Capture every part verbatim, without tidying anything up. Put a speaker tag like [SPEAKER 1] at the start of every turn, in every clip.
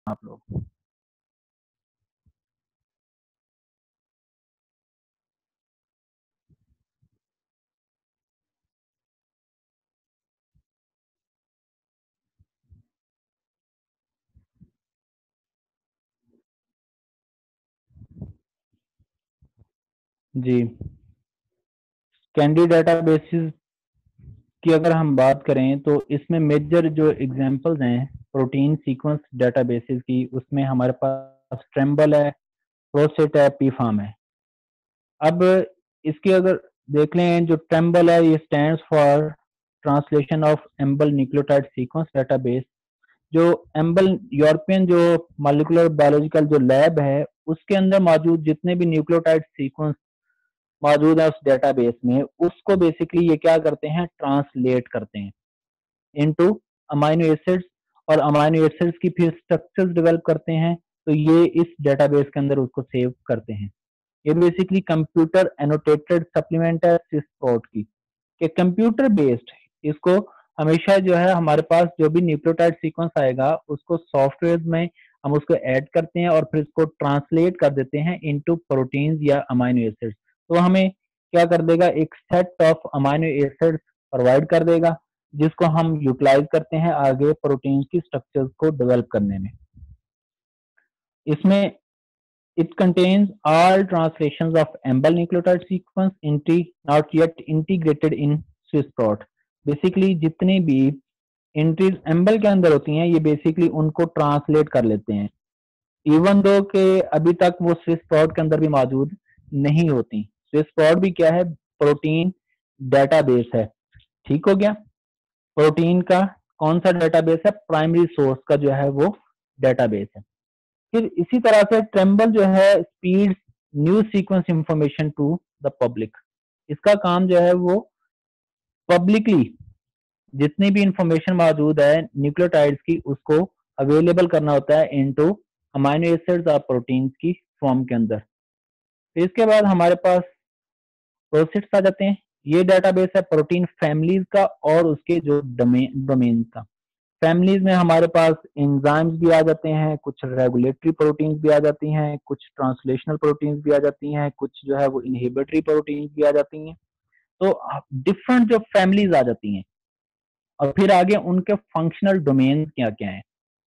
[SPEAKER 1] आप लोग। जी, candy databases की अगर हम बात करें तो इसमें मेजर जो एग्जांपल्स हैं प्रोटीन सीक्वेंस डेटाबेसेस की, उसमें हमारे पास ट्रेम्बल है, प्रोसेट है, पीफार्म है। अब इसकी अगर देख लें, जो ट्रेम्बल है ये stands for translation of EMBL nucleotide sequence database. जो एम्बल यूरोपियन जो मॉलिक्यूलर बायोलॉजिकल जो लैब है उसके अंदर मौजूद जितने भी न्यूक्लियोटाइड सीक्वेंस मौजूद है उस डेटाबेस में, उसको बेसिकली ये क्या करते हैं, ट्रांसलेट करते हैं इनटू अमाइनो एसिड्स, और अमाइनो एसिड्स की फिर स्ट्रक्चर्स डेवलप करते हैं, तो ये इस डेटाबेस के अंदर उसको सेव करते हैं। ये बेसिकली कंप्यूटर एनोटेटेड सप्लीमेंट है सिस्प्रोट की, कि कंप्यूटर बेस्ड इसको हमेशा जो है हमारे पास जो भी न्यूक्लियोटाइड सीक्वेंस आएगा उसको सॉफ्टवेयर में हम उसको ऐड करते हैं और फिर इसको ट्रांसलेट कर देते हैं इनटू प्रोटीन्स या अमाइनो एसिड्स। तो हमें क्या कर देगा, एक set of amino acids provide कर देगा जिसको हम यूटिलाइज करते हैं आगे प्रोटीन की स्ट्रक्चर्स को डेवलप करने में। इसमें it contains all translations of Embl nucleotide sequence into not yet integrated in Swisspot। Basically जितनी भी एंट्रीज एम्बल के अंदर होती हैं ये बेसिकली उनको ट्रांसलेट कर लेते हैं, इवन दो के अभी तक वो स्विस स्पॉट के अंदर भी मौजूद नहीं होती। स्विस स्पॉट भी क्या है, प्रोटीन डेटाबेस है। ठीक हो गया, प्रोटीन का कौन सा डेटाबेस है, प्राइमरी सोर्स का जो है वो डेटाबेस है। फिर इसी तरह से ट्रेम्बल जो है speed new sequence information to the public. इसका काम जो है वो पब्लिकली जितनी भी इंफॉर्मेशन मौजूद है न्यूक्लियोटाइड्स की उसको अवेलेबल करना होता है इनटू अमाइनो एसिड्स और प्रोटीन्स की फॉर्म के अंदर। तो इसके बाद हमारे पास प्रोसेट्स आ जाते हैं। ये डेटाबेस है प्रोटीन फैमिलीज का और उसके जो डोमेन डोमेन का। फैमिलीज में हमारे पास एंजाइम्स भी आ जाते हैं, कुछ रेगुलेटरी प्रोटीन्स भी आ जाती हैं, कुछ ट्रांसलेशनल प्रोटीन्स भी आ जाती हैं, कुछ जो है वो इनहिबिटरी प्रोटीन्स भी आ जाती हैं। तो डिफरेंट जो फैमिलीज आ जाती हैं और फिर आगे उनके फंक्शनल डोमेन क्या क्या हैं।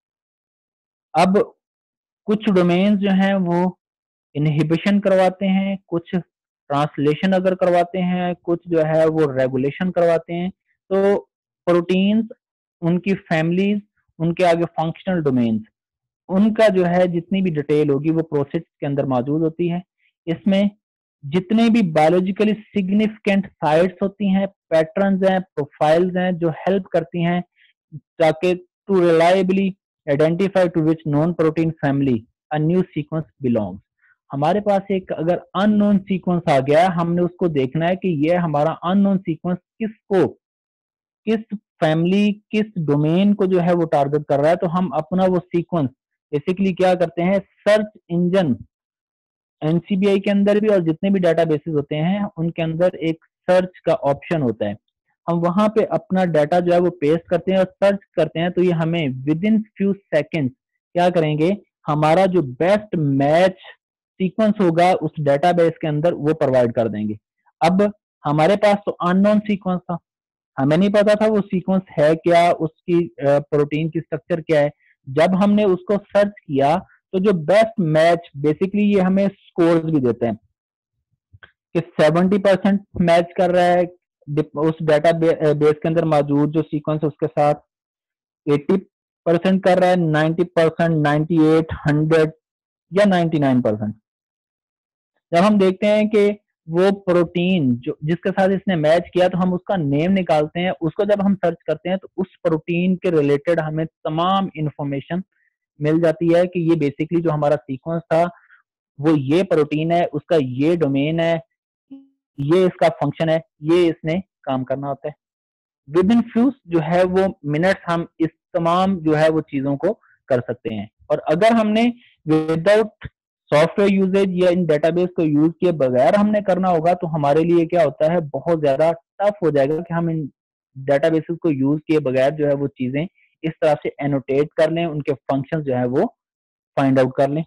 [SPEAKER 1] अब कुछ डोमेन्स जो हैं वो इनहिबिशन करवाते हैं, कुछ ट्रांसलेशन अगर करवाते हैं, कुछ जो है वो रेगुलेशन करवाते हैं। तो प्रोटीन्स, उनकी फैमिलीज, उनके आगे फंक्शनल डोमेन्स, उनका जो है जितनी भी डिटेल होगी वो प्रोसेस के अंदर मौजूद होती है। इसमें जितने भी बायोलॉजिकली सिग्निफिकेंट साइट्स होती हैं, पैटर्न्स हैं, प्रोफाइल्स हैं जो हेल्प करती हैं ताकि to reliably identify to which non protein family a new sequence belongs. हमारे पास एक अगर अननोन सीक्वेंस आ गया, हमने उसको देखना है कि ये हमारा अननोन सीक्वेंस किसको, किस फैमिली, किस डोमेन को जो है वो टारगेट कर रहा है। तो हम अपना वो सीक्वेंस बेसिकली क्या करते हैं, सर्च इंजन एनसीबीआई के अंदर भी और जितने भी डेटाबेसेस होते हैं उनके अंदर एक सर्च का ऑप्शन होता है। हम वहां पे अपना डाटा जो है वो पेस्ट करते हैं और सर्च करते हैं, तो ये हमें विद इन फ्यू सेकेंड्स क्या करेंगे, हमारा जो बेस्ट मैच सीक्वेंस होगा उस डेटाबेस के अंदर वो प्रोवाइड कर देंगे। अब हमारे पास तो अननोन सीक्वेंस था, हमें नहीं पता था वो सीक्वेंस है क्या, उसकी प्रोटीन की स्ट्रक्चर क्या है। जब हमने उसको सर्च किया तो जो बेस्ट मैच बेसिकली ये हमें स्कोर्स भी देते हैं कि सेवेंटी परसेंट मैच कर रहा है उस डाटा बे, बेस के अंदर मौजूद जो सीक्वेंस है उसके साथ, एटी परसेंट कर रहा है, ninety percent, ninety eight, hundred या नाइन्टी नाइन परसेंट। जब हम देखते हैं कि वो प्रोटीन जो जिसके साथ इसने मैच किया तो हम उसका नेम निकालते हैं, उसको जब हम सर्च करते हैं तो उस प्रोटीन के रिलेटेड हमें तमाम इंफॉर्मेशन मिल जाती है कि ये बेसिकली जो हमारा सीक्वेंस था वो ये प्रोटीन है, उसका ये डोमेन है, ये इसका फंक्शन है, ये इसने काम करना होता है। विद इन फ्यू जो है वो मिनट्स हम इस तमाम जो है वो चीजों को कर सकते हैं। और अगर हमने विदाउट सॉफ्टवेयर यूजेज या इन डेटाबेस को यूज किए बगैर हमने करना होगा तो हमारे लिए क्या होता है, बहुत ज्यादा टफ हो जाएगा कि हम इन डेटाबेसेस को यूज किए बगैर जो है वो चीजें इस तरह से एनोटेट कर लें, उनके फंक्शन जो है वो फाइंड आउट कर लें।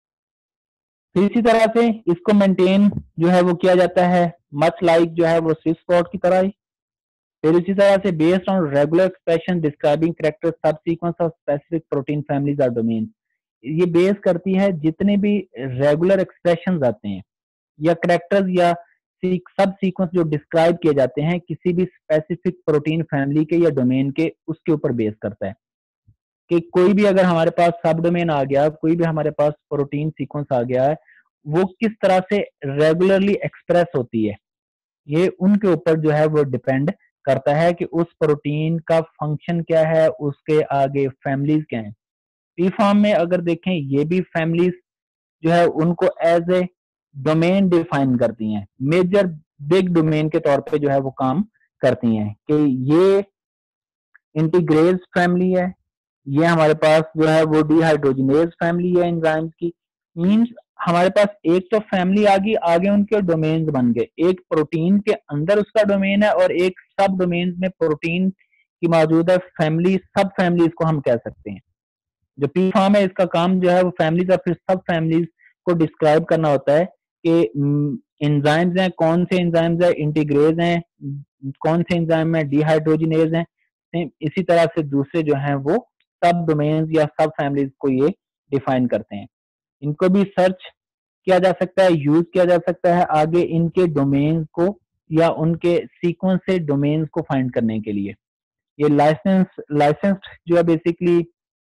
[SPEAKER 1] फिर इसी तरह से इसको मेंटेन जो है वो किया जाता है मच लाइक जो है वो स्विस प्लॉट की तरह ही। फिर इसी तरह से based on regular expression describing character sub sequence of specific protein families और डोमेन, ये बेस करती है जितने भी रेगुलर एक्सप्रेशन आते हैं या करेक्टर्स या सब सीक्वेंस जो डिस्क्राइब किए जाते हैं किसी भी स्पेसिफिक प्रोटीन फैमिली के या डोमेन के, उसके ऊपर बेस करता है कि कोई भी अगर हमारे पास सब डोमेन आ गया, कोई भी हमारे पास प्रोटीन सीक्वेंस आ गया है, वो किस तरह से रेगुलरली एक्सप्रेस होती है, ये उनके ऊपर जो है वो डिपेंड करता है कि उस प्रोटीन का फंक्शन क्या है, उसके आगे फैमिलीज क्या हैं। पी फॉर्म में अगर देखें ये भी फैमिलीज जो है उनको एज ए डोमेन डिफाइन करती हैं, मेजर बिग डोमेन के तौर पे जो है वो काम करती हैं कि ये इंटीग्रेज फैमिली है, ये हमारे पास जो है वो डिहाइड्रोजिनेज फैमिली है एंजाइम्स की। मींस हमारे पास एक तो फैमिली आ गई, आगे उनके डोमेन्स बन गए, एक प्रोटीन के अंदर उसका डोमेन है और एक सब डोमेन में प्रोटीन की मौजूदा फैमिली, सब फैमिलीज को हम कह सकते हैं। जो पी फॉर्म है इसका काम जो है वो फैमिलीज और फिर सब फैमिलीज को डिस्क्राइब करना होता है कि एंजाइम्स हैं, कौन से एंजाइम्स है, इंटीग्रेज हैं, कौन से एंजाइम है, डिहाइड्रोजिनेज हैं। इसी तरह से दूसरे जो हैं वो सब डोमेन्स या सब फैमिलीज को ये डिफाइन करते हैं। इनको भी सर्च किया जा सकता है, यूज किया जा सकता है आगे इनके डोमेन्स को या उनके सीक्वेंस से डोमेन्स को फाइंड करने के लिए। ये लाइसेंस लाइसेंस्ड जो है बेसिकली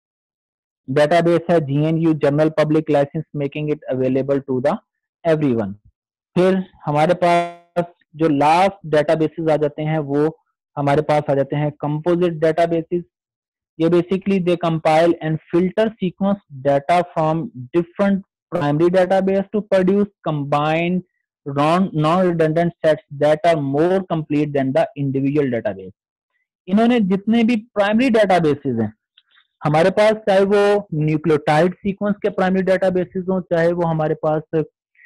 [SPEAKER 1] डेटाबेस है, GNU general public license, making it available to the everyone. फिर हमारे पास जो लास्ट डेटाबेसेस आ जाते हैं वो हमारे पास आ जाते हैं कंपोजिट डेटाबेसेस। ये basically they compile and filter sequence data from different primary database to produce combined non redundant sets that are more complete than the individual database. इन्होंने जितने भी प्राइमरी डेटाबेसेस हैं हमारे पास, चाहे वो न्यूक्लियोटाइड सीक्वेंस के प्राइमरी डेटाबेसेस हो, चाहे वो हमारे पास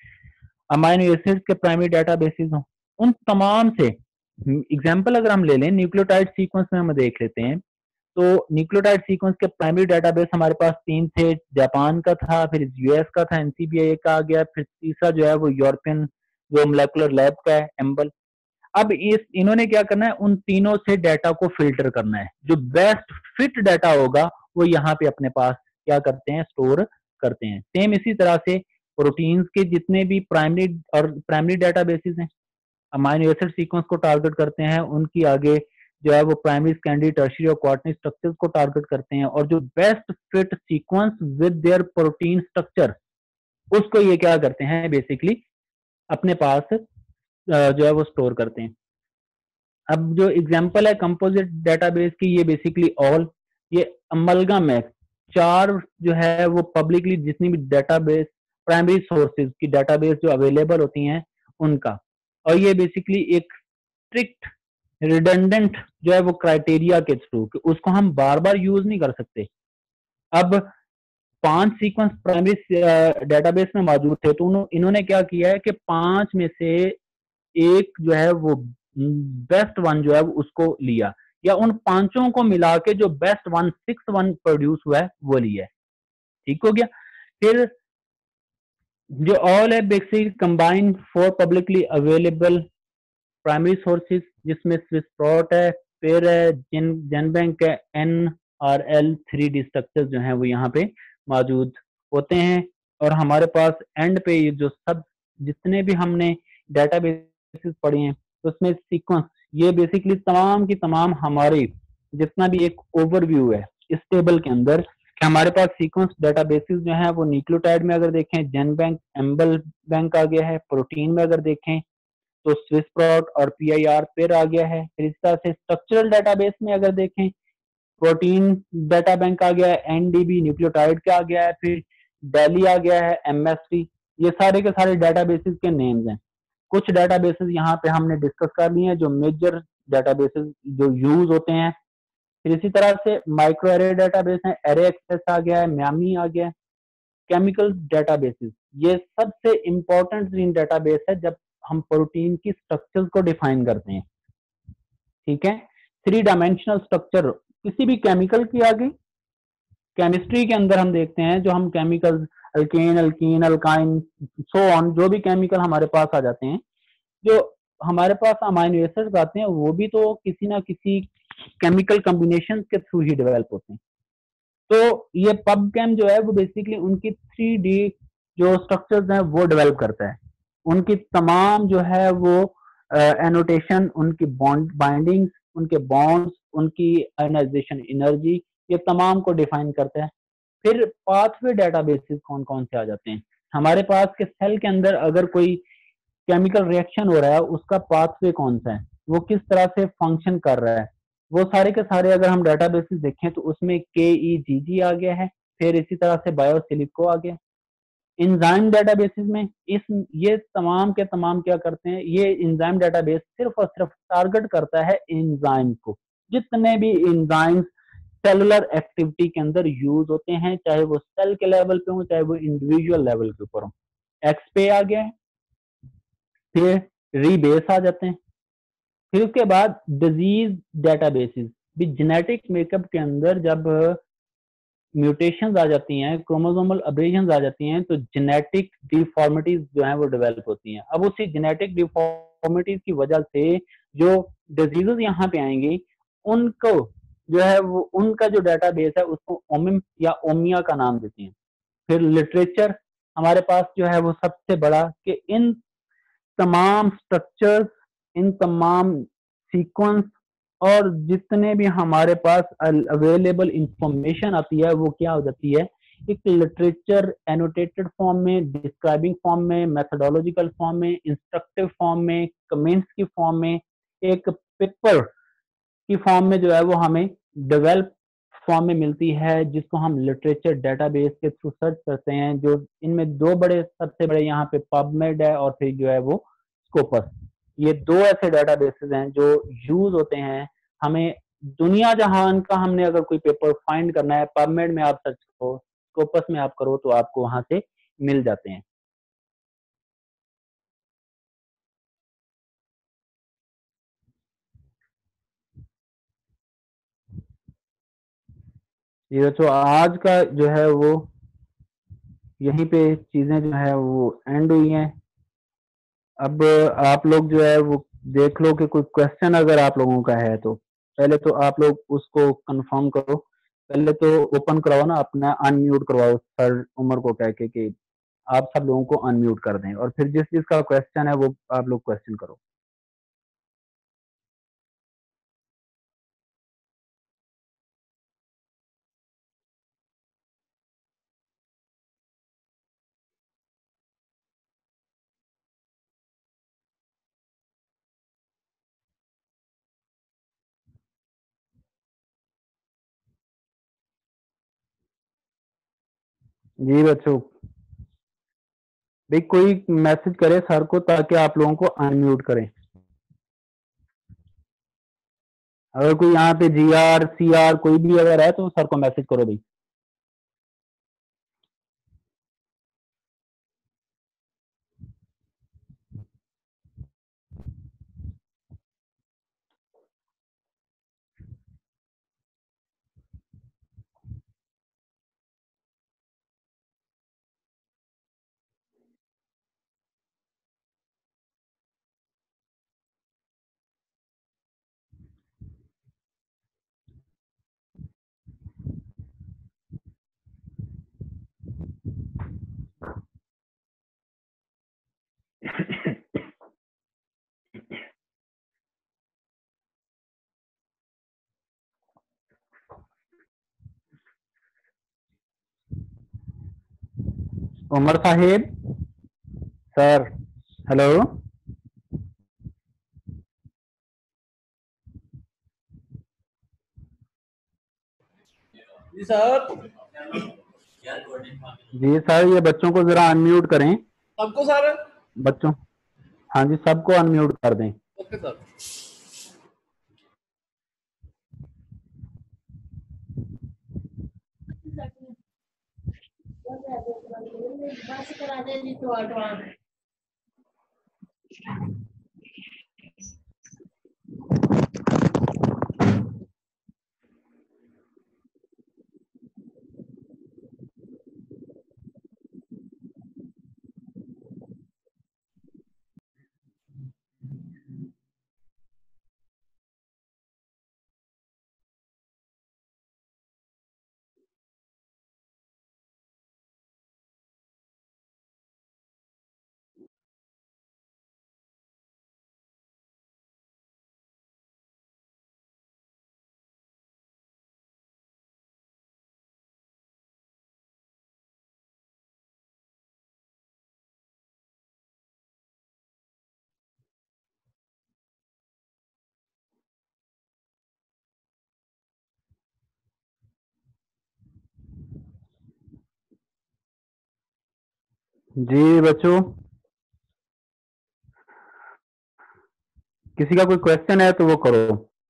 [SPEAKER 1] अमाइनो एसिड्स के प्राइमरी डेटाबेसेस हो, उन तमाम से एग्जांपल अगर हम ले लें न्यूक्लियोटाइड सीक्वेंस में हम देख लेते हैं तो न्यूक्लियोटाइड सीक्वेंस के प्राइमरी डेटाबेस हमारे पास तीन थे, जापान का था, फिर यूएस का था, एनसीबीआई का आ गया, फिर तीसरा जो है वो यूरोपियन जो मोलेकुलर लैब का है, एम्बल। अब इस इन्होंने क्या करना है, उन तीनों से डाटा को फिल्टर करना है, जो बेस्ट फिट डाटा होगा वो यहाँ पे अपने पास क्या करते हैं, स्टोर करते हैं। सेम इसी तरह से प्रोटीन्स के जितने भी प्राइमरी और प्राइमरी डेटाबेसेस हैं, अमाइनो एसिड सीक्वेंस को टारगेट करते हैं, उनकी आगे जो है वो प्राइमरी, सेकेंडरी, टर्शियरी और क्वार्टरनरी स्ट्रक्चर्स को टारगेट करते हैं, और जो best fit sequence with their protein structure उसको ये क्या करते हैं, बेसिकली अपने पास जो है वो स्टोर करते हैं। अब जो एग्जांपल है कंपोजिट डेटाबेस की, ये बेसिकली ऑल ये अमलगम है, चार जो है वो पब्लिकली जितनी भी डेटाबेस प्राइमरी सोर्सेज की डेटाबेस जो अवेलेबल होती हैं उनका, और ये बेसिकली एक स्ट्रिक्ट रिडंडेंट जो है वो क्राइटेरिया के थ्रू, उसको हम बार बार यूज नहीं कर सकते। अब पांच सीक्वेंस प्राइमरी डेटाबेस में मौजूद थे तो इन्होंने क्या किया है कि पांच में से एक जो है वो बेस्ट वन जो है उसको लिया, या उन पांचों को मिला के जो best one six one produce हुआ है वो लिया है। ठीक हो गया। फिर जो ऑल है basically combine for publicly available primary sources, जिसमें स्विस प्लॉट है, फिर जिन जेनबैंक है, N R L three D structure जो है वो यहाँ पे मौजूद होते हैं। और हमारे पास एंड पे ये जो सब जितने भी हमने डेटाबेसेस पढ़े हैं उसमें सीक्वेंस, ये बेसिकली तमाम की तमाम हमारे जितना भी एक ओवरव्यू है इस टेबल के अंदर कि हमारे पास सीक्वेंस डेटाबेसेस जो है वो न्यूक्लियोटाइड में अगर देखें जेनबैंक, एम्बल बैंक आ गया है, प्रोटीन में अगर देखें तो स्विस प्लॉट और पीआईआर फिर आ गया है। फिर इस तरह से स्ट्रक्चरल डेटाबेस में अगर देखें प्रोटीन डाटा बैंक आ गया है, एनडीबी न्यूक्लियोटाइड का आ गया है, फिर डेली आ गया है, एमएसटी, ये सारे के सारे डेटाबेसेस के नेम्स हैं। कुछ डेटाबेसेस यहाँ पे हमने डिस्कस कर लिए हैं जो मेजर डेटाबेसेस जो यूज होते हैं। फिर इसी तरह से माइक्रो एरे डेटाबेस है, एरे एक्सेस आ गया है, म्यामी आ गया है। केमिकल डेटाबेसेस, ये सबसे इंपॉर्टेंट ग्रीन डेटाबेस है जब हम प्रोटीन की स्ट्रक्चर्स को डिफाइन करते हैं। ठीक है, थ्री डायमेंशनल स्ट्रक्चर किसी भी केमिकल की आ गई, केमिस्ट्री के अंदर हम देखते हैं जो हम chemical alkane, alkene, alkyne, so on, जो भी केमिकल हमारे पास आ जाते हैं, जो हमारे पास अमाइनो एसिड्स आते हैं, वो भी तो किसी ना किसी केमिकल कॉम्बिनेशन के थ्रू ही डेवलप होते हैं। तो ये पबकेम जो है वो बेसिकली उनकी थ्री डी जो स्ट्रक्चर्स हैं वो डेवलप करता है। उनकी तमाम जो है वो एनोटेशन, उनकी बॉन्ड बाइंडिंग्स, उनके बॉन्ड्स, उनकी आयनाइजेशन एनर्जी, ये तमाम को डिफाइन करता है। फिर पाथवे डेटाबेसेस कौन कौन से आ जाते हैं हमारे पास के सेल के अंदर, अगर कोई केमिकल रिएक्शन हो रहा है उसका पाथवे कौन सा है, वो किस तरह से फंक्शन कर रहा है, वो सारे के सारे अगर हम डेटाबेसेस देखें तो उसमें के ई जी जी आ गया है। फिर इसी तरह से बायोसिलिको आ गया। एंजाइम डेटाबेसेस में इस ये तमाम के तमाम क्या करते हैं, ये एंजाइम डेटाबेस सिर्फ और सिर्फ टारगेट करता है एंजाइम को। जितने भी एंजाइम्स सेलुलर एक्टिविटी के अंदर यूज होते हैं, चाहे वो सेल के लेवल पे हो, चाहे वो इंडिविजुअल लेवल के ऊपर हो। एक्स पे आ गया है। फिर रीबेस आ जाते हैं। फिर उसके बाद डिजीज डेटाबेसेस भी, जेनेटिक मेकअप के अंदर जब म्यूटेशंस आ जाती हैं, क्रोमोसोमल अब्रेजन आ जाती हैं, तो जेनेटिक डिफॉर्मिटीज जो है वो डेवलप होती हैं। अब उसी जेनेटिक डिफॉर्मिटीज की वजह से जो डिजीजेस यहाँ पे आएंगी, उनको जो है वो उनका जो डेटाबेस है उसको ओमिम या ओमिया का नाम देते हैं। फिर लिटरेचर हमारे पास जो है वो सबसे बड़ा, कि इन तमाम स्ट्रक्चर्स, इन तमाम सीक्वेंस और जितने भी हमारे पास अवेलेबल इंफॉर्मेशन आती है वो क्या हो जाती है, एक लिटरेचर एनोटेटेड फॉर्म में, डिस्क्राइबिंग फॉर्म में, मेथोडोलॉजिकल फॉर्म में, इंस्ट्रक्टिव फॉर्म में, कमेंट्स की फॉर्म में, एक पेपर की फॉर्म में जो है वो हमें डेवलप फॉर्म में मिलती है, जिसको हम लिटरेचर डेटाबेस के थ्रू सर्च करते हैं। जो इनमें दो बड़े, सबसे बड़े यहाँ पे पबमेड है और फिर जो है वो स्कोपस। ये दो ऐसे डेटाबेसेस हैं जो यूज होते हैं हमें दुनिया जहान का। हमने अगर कोई पेपर फाइंड करना है, पबमेड में आप सर्च करो, स्कोपस में आप करो, तो आपको वहां से मिल जाते हैं। ये तो आज का जो है वो यहीं पे चीजें जो है वो एंड हुई हैं। अब आप लोग जो है वो देख लो कि कोई क्वेश्चन अगर आप लोगों का है तो पहले तो आप लोग उसको कंफर्म करो। पहले तो ओपन करवाओ ना, अपना अनम्यूट करवाओ सर उमर को कह के कि आप सब लोगों को अनम्यूट कर दें, और फिर जिस जिसका क्वेश्चन है वो आप लोग क्वेश्चन करो। जी बच्चों, भाई कोई मैसेज करे सर को ताकि आप लोगों को अनम्यूट करें। अगर कोई यहाँ पे जी आर सी आर कोई भी अगर है तो सर को मैसेज करो भाई। उमर साहेब, सर, हेलो।
[SPEAKER 2] जी सर।
[SPEAKER 1] जी सर, ये बच्चों को जरा अनम्यूट करें।
[SPEAKER 2] सबको सर।
[SPEAKER 1] बच्चों, हाँ जी, सबको अनम्यूट कर दें।
[SPEAKER 2] Okay sir.
[SPEAKER 1] जी बच्चों, किसी का कोई क्वेश्चन है तो वो करो।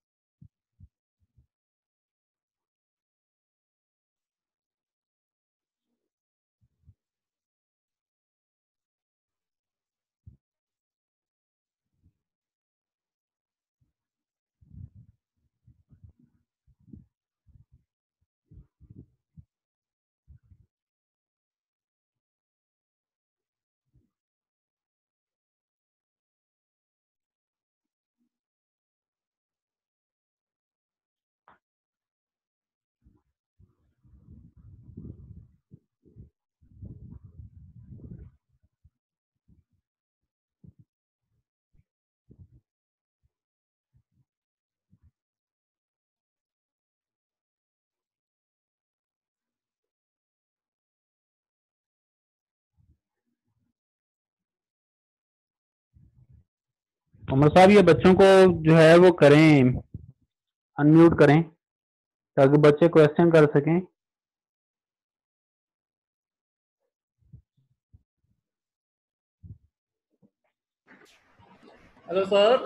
[SPEAKER 1] उमर साहब, ये बच्चों को जो है वो करें, अनम्यूट करें ताकि बच्चे क्वेश्चन कर सकें।
[SPEAKER 2] Hello sir.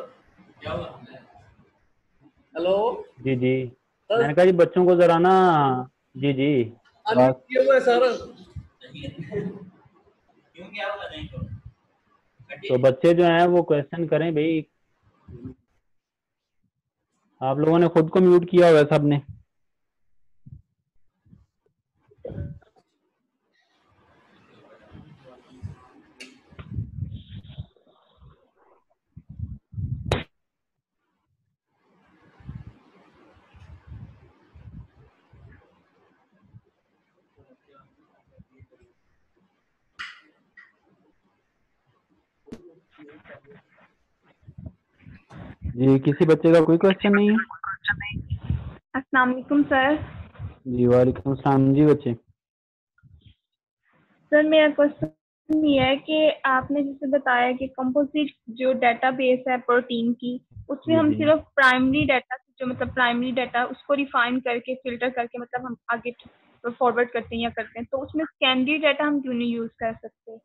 [SPEAKER 2] हेलो
[SPEAKER 1] जी जी,
[SPEAKER 2] सर।
[SPEAKER 1] मैंने कहा जी बच्चों को जरा ना, जी जी
[SPEAKER 2] अनम्यूट
[SPEAKER 1] बात।
[SPEAKER 2] किए हुए सर।
[SPEAKER 1] तो बच्चे जो हैं वो क्वेश्चन करें भाई। आप लोगों ने खुद को म्यूट किया हुआ है सबने। जी, किसी बच्चे का कोई क्वेश्चन नहीं है?
[SPEAKER 3] अस्सलाम वालेकुम सर।
[SPEAKER 1] जी वालेकुम सलाम। जी बच्चे,
[SPEAKER 3] सर मेरा क्वेश्चन ये है कि आपने जैसे बताया कि कंपोजिट जो डेटाबेस है प्रोटीन की, उसमें
[SPEAKER 1] जी
[SPEAKER 3] हम
[SPEAKER 1] जी
[SPEAKER 3] सिर्फ प्राइमरी डाटा जो मतलब प्राइमरी डाटा उसको रिफाइन करके फिल्टर करके मतलब हम आगे फॉरवर्ड करते हैं या करते हैं, तो उसमें सेकेंडरी डाटा हम क्यों नहीं यूज कर सकते?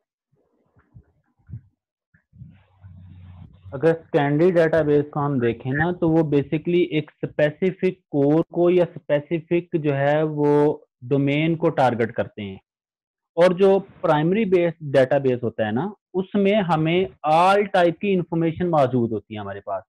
[SPEAKER 1] अगर सेकेंडरी डेटाबेस को हम देखें ना, तो वो बेसिकली एक स्पेसिफिक कोर को या स्पेसिफिक जो है वो डोमेन को टारगेट करते हैं। और जो प्राइमरी बेस डेटाबेस होता है ना, उसमें हमें ऑल टाइप की इंफॉर्मेशन मौजूद होती है हमारे पास।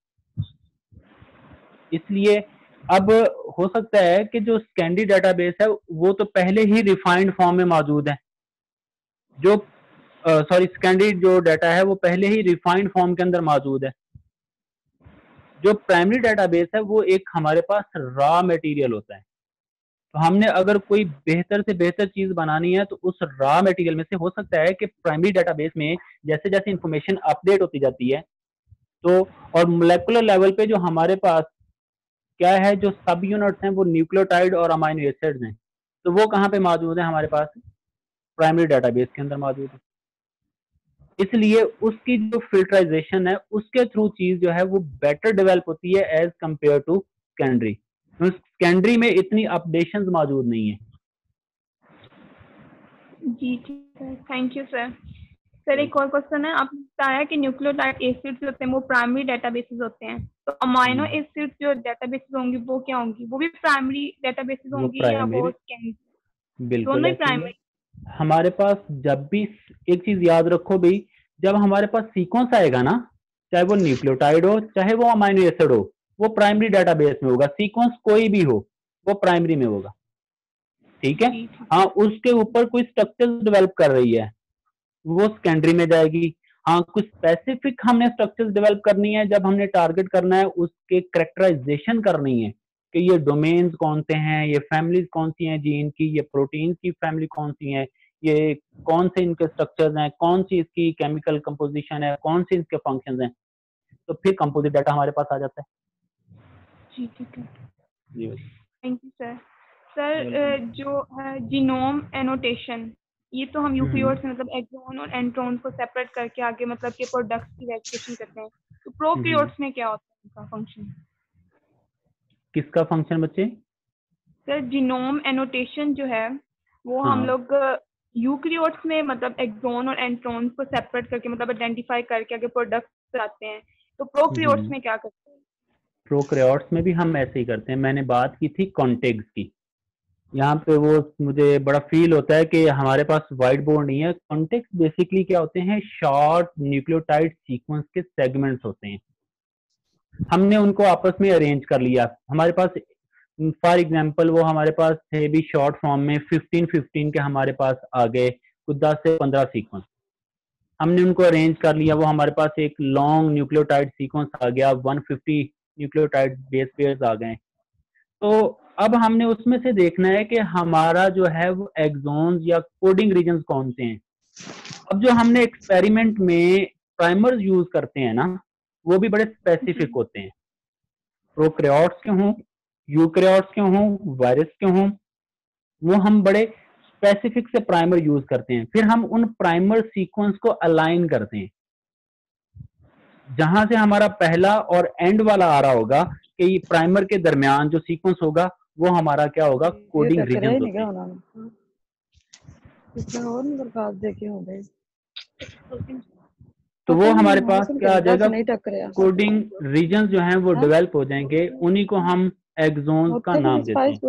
[SPEAKER 1] इसलिए अब हो सकता है कि जो सेकेंडरी डेटाबेस है वो तो पहले ही रिफाइंड फॉर्म में मौजूद है। जो सॉरी सेकेंडरी जो डाटा है वो पहले ही रिफाइंड फॉर्म के अंदर मौजूद है। जो प्राइमरी डेटाबेस है वो एक हमारे पास रॉ मटेरियल होता है। तो हमने अगर कोई बेहतर से बेहतर चीज बनानी है तो उस रॉ मटेरियल में से हो सकता है कि प्राइमरी डेटाबेस में जैसे जैसे इंफॉर्मेशन अपडेट होती जाती है, तो और मोलेकुलर लेवल पे जो हमारे पास क्या है, जो सब यूनिट्स हैं वो न्यूक्लियोटाइड और अमाइनो एसिड्स हैं। तो वो कहाँ पे मौजूद है? हमारे पास प्राइमरी डेटाबेस के अंदर मौजूद है। इसलिए उसकी जो फिल्टराइजेशन है उसके थ्रू चीज जो है वो बेटर डेवलप होती है as compare to secondary. Secondary में इतनी अपडेशन मौजूद नहीं है।
[SPEAKER 3] जी ठीक है, थैंक यू सर। सर एक और क्वेश्चन है, आपने बताया कि न्यूक्लियोटाइड एसिड्स होते हैं वो प्राइमरी डेटाबेसेस होते हैं, तो अमाइनो एसिड्स जो डेटाबेसेस होंगी वो क्या होंगी? वो भी प्राइमरी डेटाबेसेस
[SPEAKER 1] वो
[SPEAKER 3] होंगी या वो
[SPEAKER 1] प्राइमरी,
[SPEAKER 3] सेकेंडरी?
[SPEAKER 1] बिल्कुल
[SPEAKER 3] दोनों ही
[SPEAKER 1] ऐसे ही है।
[SPEAKER 3] प्राइमरी?
[SPEAKER 1] हमारे पास जब भी, एक चीज याद रखो भाई, जब हमारे पास सीक्वेंस आएगा ना, चाहे वो न्यूक्लियोटाइड हो चाहे वो अमाइनो एसिड हो, वो प्राइमरी डेटाबेस में होगा। सीक्वेंस कोई भी हो वो प्राइमरी में होगा। ठीक है।
[SPEAKER 3] जी ठीक
[SPEAKER 1] हाँ, उसके ऊपर कोई स्ट्रक्चर डेवलप कर रही है वो सेकेंडरी में जाएगी। हाँ, कुछ स्पेसिफिक हमने स्ट्रक्चर्स डेवलप करनी है, जब हमने टारगेट करना है उसके करेक्टराइजेशन करनी है कि ये डोमेन्स कौन से हैं, ये फैमिलीज कौन सी हैं जीन की, ये प्रोटीन की फैमिली कौन सी है, ये कौन से इनके स्ट्रक्चर्स हैं, कौन सी इसकी केमिकल कंपोजिशन है, कौन से इसके फंक्शंस हैं, तो फिर कंपोजिट डाटा हमारे पास आ जाता है।
[SPEAKER 3] जी ठीक है,
[SPEAKER 1] जी
[SPEAKER 3] thank you sir. Sir
[SPEAKER 1] welcome.
[SPEAKER 3] Uh, जो है जीनोम एनोटेशन, ये तो हम यूपीओ से मतलब एक्सोन और एंट्रोन को सेपरेट करके आगे मतलब के प्रोडक्ट्स की वेरिफिकेशन करते हैं, तो प्रोकैरियोट्स में क्या होता है उनका फंक्शन?
[SPEAKER 1] किसका फंक्शन बच्चे?
[SPEAKER 3] सर जीनोम एनोटेशन जो है वो हम
[SPEAKER 1] हाँ
[SPEAKER 3] लोग यूकैरियोट्स में मतलब एक्सोन और एंट्रॉन्स को सेपरेट करके मतलब आइडेंटिफाई करके आगे प्रोडक्ट्स आते हैं, तो प्रोकैरियोट्स में क्या करते हैं?
[SPEAKER 1] प्रोकैरियोट्स में भी हम ऐसे ही करते हैं। मैंने बात की थी कॉन्टेग्स की, यहाँ पे वो मुझे बड़ा फील होता है कि हमारे पास व्हाइट बोर्ड नहीं है। कॉन्टेक्स्ट बेसिकली क्या होते हैं, शॉर्ट न्यूक्लियोटाइड सीक्वेंस के सेगमेंट्स होते हैं, हमने उनको आपस में अरेंज कर लिया। हमारे पास फॉर एग्जांपल वो हमारे पास थे भी शॉर्ट फॉर्म में फिफ्टीन फिफ्टीन के हमारे पास आ गए, कुछ दस से पंद्रह सीक्वेंस, हमने उनको अरेंज कर लिया। वो हमारे पास एक लॉन्ग न्यूक्लियोटाइड सीक्वेंस आ गया, one fifty nucleotide base pairs आ गए। तो अब हमने उसमें से देखना है कि हमारा जो है वो एक्सोन्स या कोडिंग रीजन्स कौन से हैं। अब जो हमने एक्सपेरिमेंट में प्राइमर्स यूज करते हैं ना, वो भी बड़े स्पेसिफिक होते हैं। प्रोकैरियोट्स के हों, यूकैरियोट्स के हों, वायरस के हों, वो हम बड़े स्पेसिफिक से प्राइमर यूज करते हैं। फिर हम उन प्राइमर सीक्वेंस को अलाइन करते हैं, जहां से हमारा पहला और एंड वाला आ रहा होगा कि ये प्राइमर के दरमियान जो सीक्वेंस होगा वो हमारा क्या होगा, कोडिंग रीजन्स होते हैं। तो वो हमारे पास क्या आ जाएगा, कोडिंग रीजन्स जो हैं वो डेवलप हो जाएंगे, उन्हीं को हम एक्सोन्स का नाम देते हैं।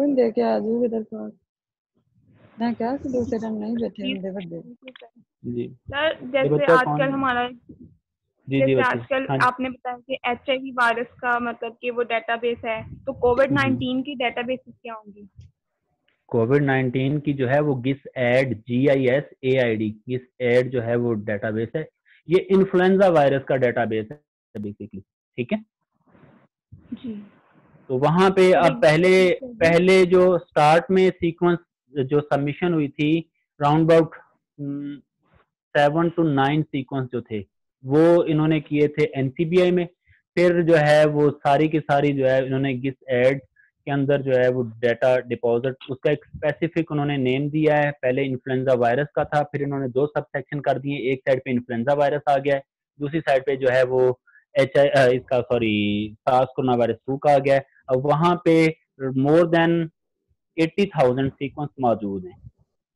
[SPEAKER 1] जी
[SPEAKER 3] सर
[SPEAKER 1] ये
[SPEAKER 3] जैसे
[SPEAKER 1] बच्चा कौन?
[SPEAKER 3] आजकल हमारा
[SPEAKER 1] जी जी
[SPEAKER 3] जैसे
[SPEAKER 1] बच्चे,
[SPEAKER 3] आजकल
[SPEAKER 1] हाँ जी।
[SPEAKER 3] आपने बताया कि एच आई वी वायरस का मतलब कि वो डेटाबेस है, तो कोविड नाइन्टीन की डेटाबेसेस क्या होंगी?
[SPEAKER 1] कोविड नाइन्टीन की जो है वो GISAID G I S A I D, GISAID जो है वो डेटाबेस है। ये इन्फ्लुएंजा वायरस का डेटाबेस है बेसिकली, ठीक है।
[SPEAKER 3] जी
[SPEAKER 1] तो वहां पे
[SPEAKER 3] सर
[SPEAKER 1] अब
[SPEAKER 3] एक
[SPEAKER 1] पहले पहले जो स्टार्ट में सीक्वेंस जो सबमिशन हुई थी, round about seven to nine sequence जो थे वो इन्होंने किए थे एन सी बी आई में। फिर जो है वो सारी की सारी जो है इन्होंने गिस एड के अंदर जो है वो डाटा डिपॉजिट, उसका एक स्पेसिफिक उन्होंने नेम दिया है। पहले इन्फ्लुएंजा वायरस का था, फिर इन्होंने दो सब सेक्शन कर दिए, एक साइड पे इन्फ्लुएंजा वायरस आ गया है, दूसरी साइड पे जो है वो एच आई इसका sorry SARS corona virus two का आ गया है। अब वहां पे more than eighty thousand sequence मौजूद हैं।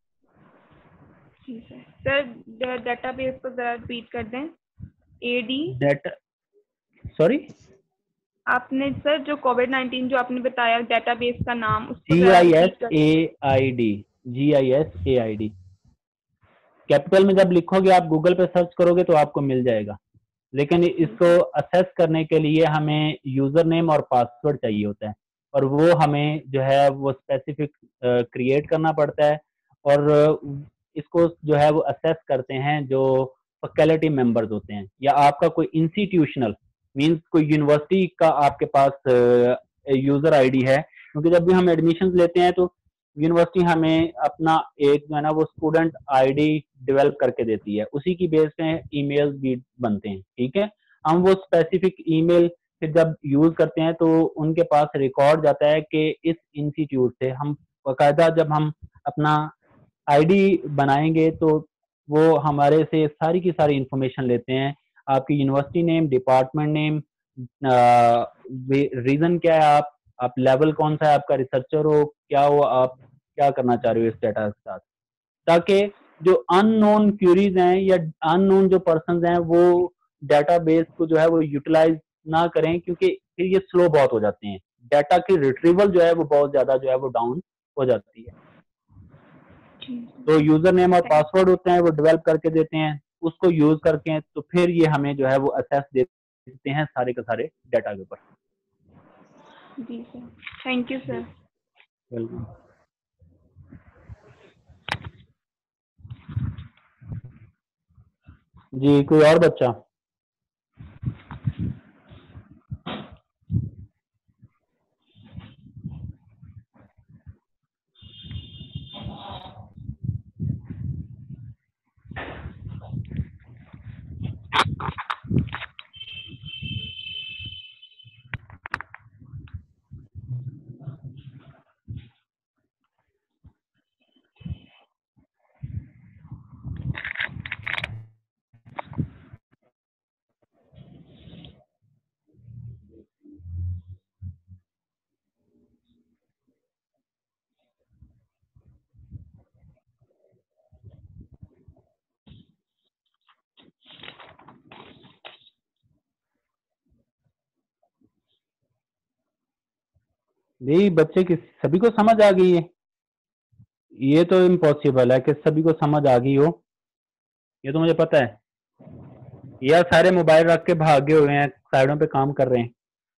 [SPEAKER 3] ठीक है सर, डेटाबेस को जरा रिपीट कर दें। ए डी
[SPEAKER 1] डाटा सॉरी
[SPEAKER 3] आपने सर जो कोविड नाइन्टीन जो आपने बताया डेटाबेस का नाम, उसको
[SPEAKER 1] जी
[SPEAKER 3] जरा
[SPEAKER 1] आई
[SPEAKER 3] रिपीट
[SPEAKER 1] एस
[SPEAKER 3] कर
[SPEAKER 1] A I D, G I S A I D capital में जब लिखोगे, आप गूगल पे सर्च करोगे तो आपको मिल जाएगा। लेकिन इसको असेस करने के लिए हमें यूजर नेम और पासवर्ड चाहिए होता है, और वो हमें जो है वो स्पेसिफिक क्रिएट करना पड़ता है। और इसको जो है वो असेस करते हैं जो फैकल्टी मेंबर्स होते हैं, या आपका कोई इंस्टीट्यूशनल मींस कोई यूनिवर्सिटी का आपके पास यूजर आईडी है। क्योंकि जब भी हम एडमिशन लेते हैं तो यूनिवर्सिटी हमें अपना एक जो है ना वो स्टूडेंट आईडी डेवलप करके देती है, उसी की बेस पे ईमेल्स भी बनते हैं, ठीक है। हम वो स्पेसिफिक ईमेल फिर जब यूज करते हैं तो उनके पास रिकॉर्ड जाता है कि इस इंस्टीट्यूट से हम बाकायदा जब हम अपना आईडी बनाएंगे तो वो हमारे से सारी की सारी इंफॉर्मेशन लेते हैं, आपकी university name, department name, reason क्या है, आप आप लेवल कौन सा है आपका, रिसर्चर हो क्या हो, आप क्या करना चाह रहे हो इस डाटा के साथ, ताकि जो अननोन क्यूरीज हैं या अननोन जो पर्सन हैं वो डेटाबेस को जो है वो यूटिलाइज ना करें, क्योंकि फिर ये स्लो बहुत हो जाते हैं, डाटा की रिट्रीवल जो है वो बहुत ज्यादा जो है वो डाउन हो जाती है। तो यूजर नेम और पासवर्ड होते हैं वो डेवलप करके देते हैं, उसको यूज करके तो फिर ये हमें जो है वो असेस देते हैं सारे के सारे डाटा के ऊपर।
[SPEAKER 3] जी sir, thank you sir.
[SPEAKER 1] Welcome. जी कोई और बच्चा? भाई बच्चे की सभी को समझ आ गई है? ये तो इम्पॉसिबल है कि सभी को समझ आ गई हो, ये तो मुझे पता है। या सारे मोबाइल रख के भागे हुए हैं, साइडों पे काम कर रहे हैं।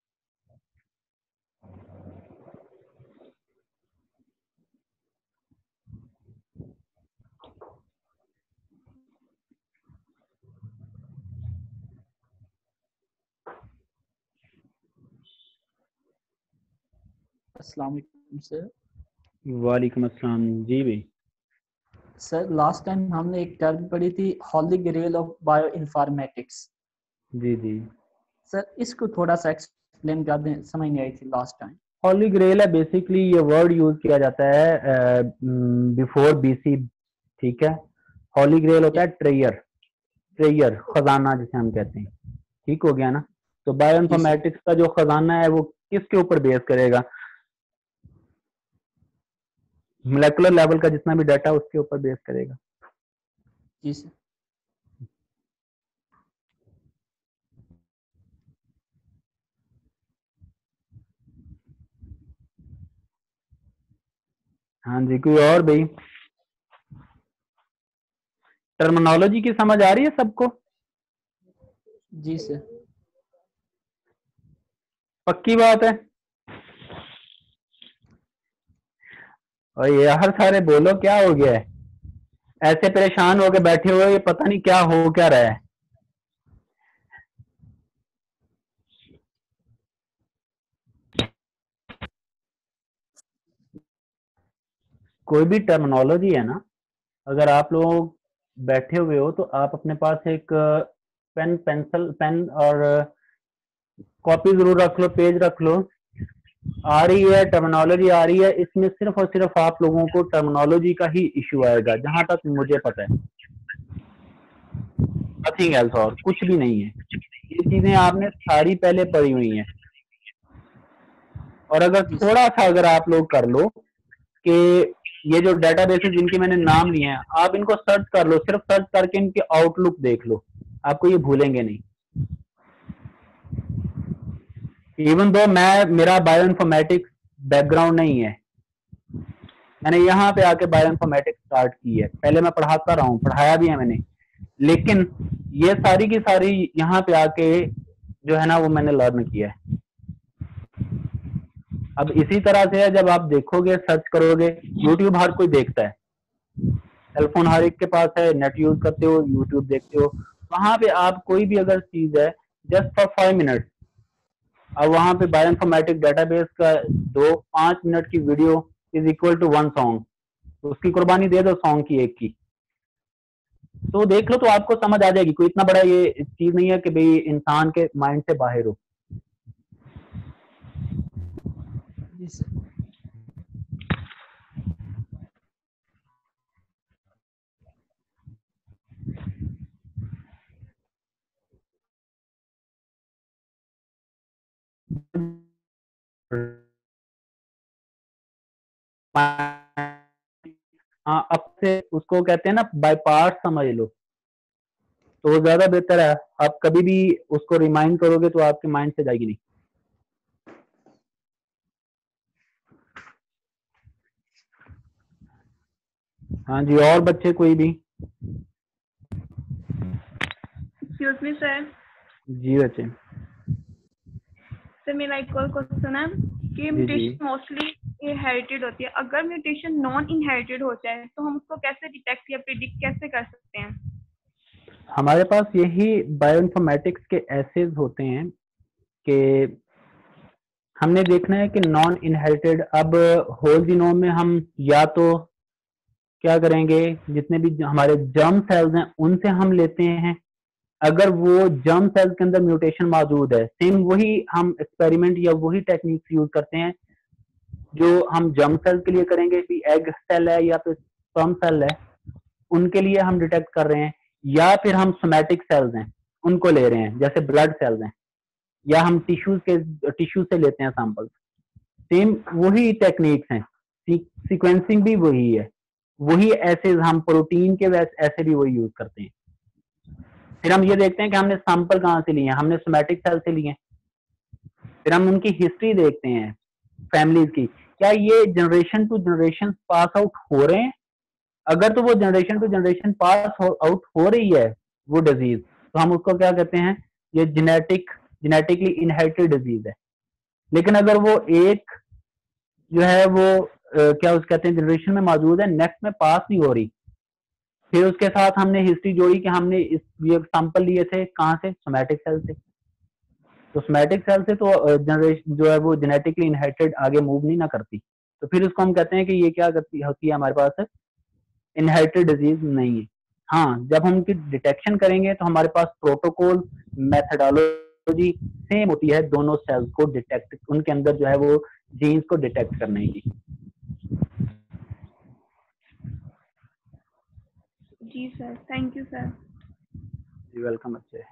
[SPEAKER 2] अस्सलाम वालेकुम सर।
[SPEAKER 1] वालेकुम अस्सलाम जी भाई।
[SPEAKER 2] सर लास्ट टाइम हमने एक टर्म पढ़ी थी, holy grail of bioinformatics.
[SPEAKER 1] जी जी।
[SPEAKER 2] सर इसको थोड़ा सा एक्सप्लेन कर दें, समझ नहीं आई थी लास्ट टाइम।
[SPEAKER 1] हॉली ग्रेल है, बेसिकली ये वर्ड यूज किया जाता है बिफोर बीसी, ठीक है। हॉली ग्रेल होता है ट्रेयर, ट्रेयर खजाना जिसे हम कहते हैं, ठीक हो गया ना। तो बायो
[SPEAKER 2] जी सर।
[SPEAKER 1] इन्फॉर्मेटिक्स का जो खजाना है वो किसके ऊपर बेस करेगा? मोलेकुलर लेवल का जितना भी डाटा उसके ऊपर बेस करेगा।
[SPEAKER 2] जी सर।
[SPEAKER 1] हाँ जी, कोई और भाई? टर्मिनोलॉजी की समझ आ रही है सबको?
[SPEAKER 2] जी सर।
[SPEAKER 1] पक्की बात है? और ये हर सारे बोलो, क्या हो गया है? ऐसे परेशान होके बैठे हुए, ये पता नहीं क्या हो क्या रहा है। कोई भी टर्मिनोलॉजी है ना, अगर आप लोग बैठे हुए हो तो आप अपने पास एक पेन पेंसिल पेन और कॉपी जरूर रख लो, पेज रख लो। आ रही है टर्मिनोलॉजी आ रही है, इसमें सिर्फ और सिर्फ आप लोगों को टर्मिनोलॉजी का ही इश्यू आएगा, जहां तक मुझे पता है। नथिंग एल्स, और कुछ भी नहीं है। ये चीजें आपने सारी पहले पढ़ी हुई हैं। और अगर थोड़ा सा अगर आप लोग कर लो कि ये जो डेटाबेसेस जिनके मैंने नाम लिए हैं, आप इनको सर्च कर लो, सिर्फ सर्च करके इनके आउटलुक देख लो, आपको ये भूलेंगे नहीं। इवन दो मैं मेरा बायो इन्फॉर्मेटिक्स बैकग्राउंड नहीं है, मैंने यहाँ पे आके बायो इन्फॉर्मेटिक्स स्टार्ट की है। पहले मैं पढ़ाता रहा हूँ, पढ़ाया भी है मैंने, लेकिन ये सारी की सारी यहाँ पे आके जो है ना वो मैंने लर्न किया है। अब इसी तरह से है, जब आप देखोगे सर्च करोगे, यूट्यूब हर कोई देखता है, टेलीफोन हर एक के पास है, नेट यूज करते हो, यूट्यूब देखते हो, वहां पे आप कोई भी अगर चीज है जस्ट फॉर फाइव मिनट, अब वहां पे बायो इन्फॉर्मेटिक डेटाबेस का दो पांच मिनट की video is equal to one song, तो उसकी कुर्बानी दे दो सॉन्ग की एक की, तो देख लो तो आपको समझ आ जाएगी। कोई इतना बड़ा ये चीज नहीं है कि भाई इंसान के माइंड से बाहर हो।
[SPEAKER 2] जी सर।
[SPEAKER 1] हाँ, अब से उसको कहते हैं ना बाय पार्ट समझ लो, तो वो ज्यादा बेहतर है। आप कभी भी उसको रिमाइंड करोगे तो आपके माइंड से जाएगी नहीं। हाँ जी, और बच्चे कोई भी?
[SPEAKER 3] Excuse me sir.
[SPEAKER 1] जी बच्चे।
[SPEAKER 3] सर मेरा एक और क्वेश्चन है कि
[SPEAKER 1] जी जी।
[SPEAKER 3] म्यूटेशन मोस्टली इनहेरिटेड होती है, अगर म्यूटेशन नॉन इनहेरिटेड हो जाए तो हम उसको कैसे डिटेक्ट या प्रिडिक्ट कैसे कर सकते हैं?
[SPEAKER 1] हमारे पास यही बायोइन्फॉर्मेटिक्स के एसेज होते हैं कि हमने देखना है कि नॉन इनहेरिटेड, अब होल जीनोम में हम या तो क्या करेंगे, जितने भी हमारे जर्म सेल्स हैं उनसे हम लेते हैं, अगर वो जर्म सेल्स के अंदर म्यूटेशन मौजूद है, सेम वही हम एक्सपेरिमेंट या वही टेक्निक्स यूज करते हैं जो हम जर्म सेल्स के लिए करेंगे कि एग सेल है या फिर स्पर्म सेल है, उनके लिए हम डिटेक्ट कर रहे हैं, या फिर हम सोमैटिक सेल्स हैं उनको ले रहे हैं, जैसे ब्लड सेल्स हैं, या हम टिश्यूज के टिश्यू से लेते हैं सैंपल। सेम वही टेक्निक्स हैं, सीक्वेंसिंग भी वही है, वही ऐसे हम प्रोटीन के वैसे ऐसे भी वही यूज करते हैं। फिर हम ये देखते हैं कि हमने सैंपल कहाँ से लिए हैं, हमने सोमैटिक सेल से लिए हैं, फिर हम उनकी हिस्ट्री देखते हैं फैमिलीज की, क्या ये generation to generation pass out हो रहे हैं? अगर तो वो generation to generation pass out हो रही है वो डिजीज, तो हम उसको क्या कहते हैं, ये जेनेटिक जेनेटिकली इनहेरिटेड डिजीज है। लेकिन अगर वो एक जो है वो आ, क्या उस कहते हैं जनरेशन में मौजूद है, नेक्स्ट में पास नहीं हो रही, फिर उसके साथ हमने हिस्ट्री जोड़ी कि हमने इस ये एग्जाम्पल लिए थे कहाँ से, सोमैटिक सेल से। तो सोमैटिक सेल से तो जनरेशन जो है वो जेनेटिकली इनहेरिटेड आगे मूव नहीं ना करती, तो फिर उसको हम कहते हैं कि ये क्या करती होती है, हमारे पास इनहेरिटेड डिजीज नहीं है। हाँ, जब हम उनकी डिटेक्शन करेंगे तो हमारे पास प्रोटोकॉल मेथडोलॉजी सेम होती है दोनों सेल्स को डिटेक्ट, उनके अंदर जो है वो जीन्स को डिटेक्ट करने की।
[SPEAKER 3] जी सर, थैंक यू सर।
[SPEAKER 1] जी वेलकम। अच्छे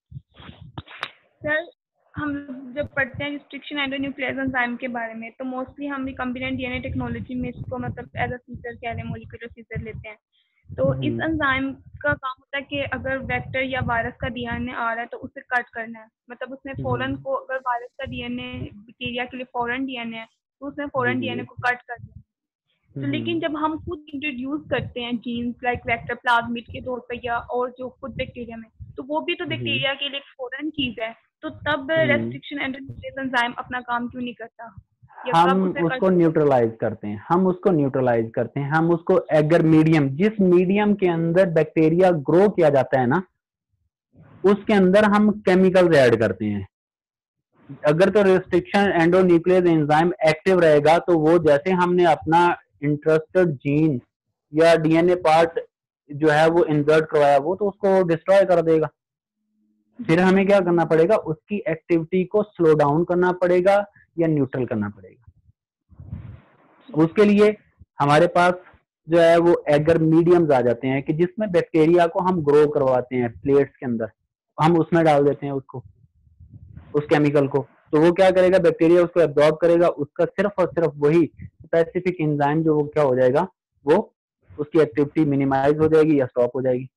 [SPEAKER 3] सर, हम जब पढ़ते हैं रिस्ट्रिक्शन एंडोन्यूक्लियस एंजाइम के बारे में, तो मोस्टली हम रिकम्बिनेंट डीएनए टेक्नोलॉजी में इसको मतलब एज अ फीचर कह लें, मॉलिक्यूलर फीचर लेते हैं। तो इस एंजाइम का काम होता है कि अगर वेक्टर या वायरस का डीएनए आ रहा है तो उसे कट करना है, मतलब उसमें फौरन को, अगर वायरस का डीएनए बैक्टीरिया के लिए फौरन डीएनए है तो उसमें फौरन डीएनए को कट करना है। तो लेकिन जब हम खुद इंट्रोड्यूस करते हैं जीन्स लाइक वेक्टर प्लाज्मिड के तौर पर या और जो खुद बैक्टीरिया में, तो वो भी तो बैक्टीरिया के लिए एक फॉरेन चीज है, तो तब रेस्ट्रिक्शन एंडोन्यूक्लियस एंजाइम अपना काम क्यों नहीं करता?
[SPEAKER 1] हम उसको न्यूट्रलाइज करते हैं हम उसको न्यूट्रलाइज करते हैं हम उसको एगर मीडियम, जिस मीडियम के अंदर बैक्टीरिया ग्रो किया जाता है ना, उसके अंदर हम केमिकल्स ऐड करते हैं। अगर तो रेस्ट्रिक्शन एंडोन्यूक्लियस एंजाइम एक्टिव रहेगा तो वो जैसे हमने अपना इंटरेस्टेड जीन या डीएनए पार्ट जो है वो इंसर्ट करवाया, वो तो उसको डिस्ट्रॉय कर देगा। फिर हमें क्या करना पड़ेगा, उसकी एक्टिविटी को स्लो डाउन करना पड़ेगा या न्यूट्रल करना पड़ेगा। उसके लिए हमारे पास जो है वो एगर मीडियम्स आ जाते हैं कि जिसमें बैक्टीरिया को हम ग्रो करवाते हैं प्लेट्स के अंदर, हम उसमें डाल देते हैं उसको, उस केमिकल को, तो वो क्या करेगा, बैक्टीरिया उसको एब्जॉर्ब करेगा, उसका सिर्फ और सिर्फ वही स्पेसिफिक एंजाइम जो वो क्या हो जाएगा, वो उसकी एक्टिविटी मिनिमाइज हो जाएगी या स्टॉप हो जाएगी।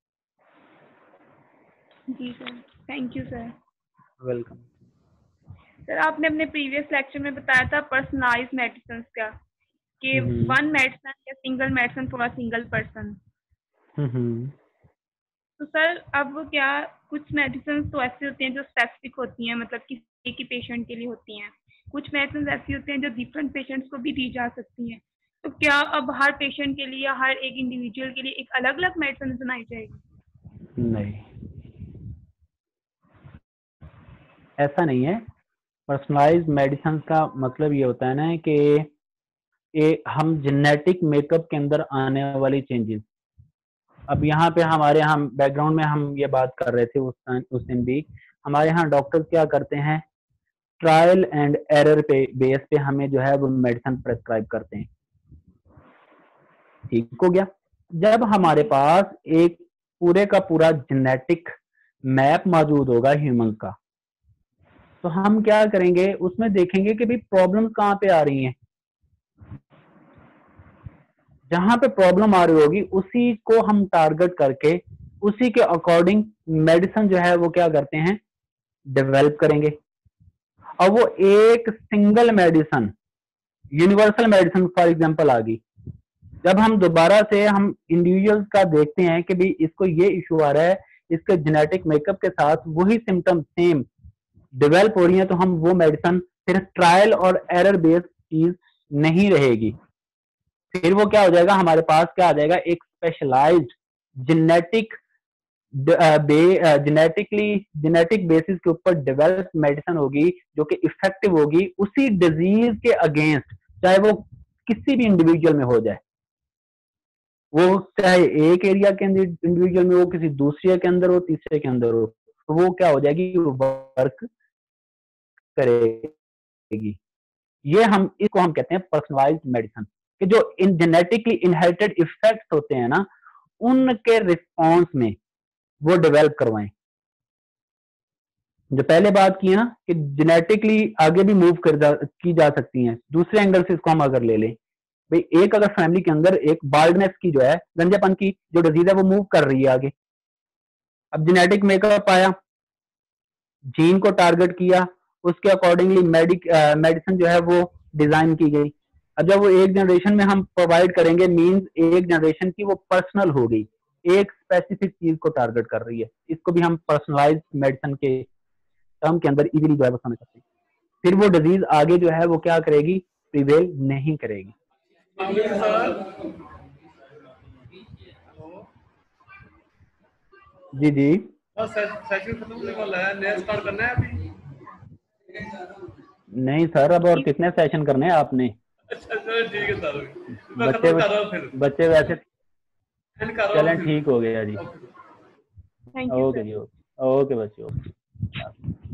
[SPEAKER 3] जी sir, thank you sir.
[SPEAKER 1] Welcome.
[SPEAKER 3] Sir, आपने अपने प्रीवियस लेक्चर में बताया था पर्सनलाइज्ड मेडिसिन का, कि वन मेडिसिन या single medicine for a single person. तो सर अब क्या कुछ मेडिसिन तो ऐसी होती हैं जो स्पेसिफिक होती हैं, मतलब किसी की पेशेंट के लिए होती हैं, कुछ मेडिसिन ऐसी होती हैं जो डिफरेंट पेशेंट्स को भी दी जा सकती हैं, तो क्या अब हर पेशेंट के लिए, हर एक इंडिविजुअल के लिए एक अलग अलग मेडिसिन बनाई जाएगी?
[SPEAKER 1] नहीं, ऐसा नहीं है। पर्सनलाइज्ड मेडिसिन का मतलब ये होता है ना कि ये हम जेनेटिक मेकअप के अंदर आने वाली चेंजेस, अब यहाँ पे हमारे यहाँ बैकग्राउंड में हम ये बात कर रहे थे उस उस दिन भी, हमारे यहाँ डॉक्टर क्या करते हैं, ट्रायल एंड एरर पे बेस पे हमें जो है वो मेडिसिन प्रेस्क्राइब करते हैं। ठीक हो गया। जब हमारे पास एक पूरे का पूरा जेनेटिक मैप मौजूद होगा ह्यूमन का, तो हम क्या करेंगे, उसमें देखेंगे कि भाई प्रॉब्लम कहाँ पे आ रही हैं, जहां पे प्रॉब्लम आ रही होगी उसी को हम टारगेट करके उसी के अकॉर्डिंग मेडिसिन जो है वो क्या करते हैं, डेवलप करेंगे। और वो एक single medicine, universal medicine for example आ गई, जब हम दोबारा से हम इंडिविजुअल्स का देखते हैं कि भाई इसको ये इशू आ रहा है, इसके जेनेटिक मेकअप के साथ वही सिम्टम सेम डेवलप हो रही है, तो हम वो मेडिसिन सिर्फ ट्रायल और एरर बेस्ड चीज नहीं रहेगी, फिर वो क्या हो जाएगा, हमारे पास क्या आ जाएगा, एक specialized genetic genetically genetic basis के ऊपर डेवलप मेडिसिन होगी जो कि इफेक्टिव होगी उसी डिजीज के अगेंस्ट, चाहे वो किसी भी इंडिविजुअल में हो जाए, वो चाहे एक एरिया के इंडिविजुअल में हो, किसी दूसरे के अंदर हो, तीसरे के अंदर हो, तो वो क्या हो जाएगी, वो वर्क करेगी। ये हम इसको हम कहते हैं पर्सनलाइज्ड मेडिसिन, कि जो इन जेनेटिकली इनहेरिटेड इफेक्ट्स होते हैं ना, उनके रिस्पॉन्स में वो डेवलप करवाएं। जो पहले बात की ना कि जेनेटिकली आगे भी मूव कर जा, की जा सकती हैं, दूसरे एंगल से इसको हम अगर ले लें, भाई एक अगर फैमिली के अंदर एक बाल्डनेस की जो है, गंजेपन की जो डिजीज है वो मूव कर रही है आगे, अब जेनेटिक मेकअप आया, जीन को टारगेट किया, उसके अकॉर्डिंगली मेडिक मेडिसिन जो है वो डिजाइन की गई। अब जब वो एक जनरेशन में हम प्रोवाइड करेंगे, मींस एक जनरेशन की वो पर्सनल हो गई, एक स्पेसिफिक चीज को टारगेट कर रही है। इसको भी हम पर्सनलाइज्ड मेडिसिन के टर्म के अंदर इजीली जो है वो समझ सकते हैं। फिर वो डिजीज आगे जो है वो क्या करेगी, प्रिवेल नहीं करेगी। जी जी
[SPEAKER 4] सेशन खत्म होने वाला है, नया स्टार्ट करना है अभी?
[SPEAKER 1] नहीं सर, अब और कितने सेशन करने हैं आपने?
[SPEAKER 4] अच्छा ठीक है सर, मैं
[SPEAKER 1] बच्चे
[SPEAKER 4] खत्म कर रहा हूं फिर।
[SPEAKER 1] बच्चे वैसे
[SPEAKER 4] एंड कर रहा हूं
[SPEAKER 1] चलें,
[SPEAKER 4] फिर।
[SPEAKER 1] ठीक हो गया जी।
[SPEAKER 3] थैंक यू
[SPEAKER 1] ओके जी, ओके ओके बच्चे, ओके।